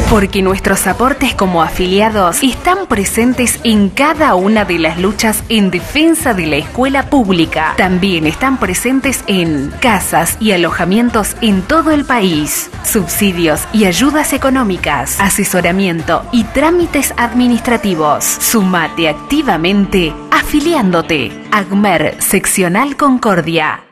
Porque nuestros aportes como afiliados están presentes en cada una de las luchas en defensa de la escuela pública. También están presentes en casas y alojamientos en todo el país, subsidios y ayudas económicas, asesoramiento y trámites administrativos. Sumate activamente afiliándote. AGMER Seccional Concordia.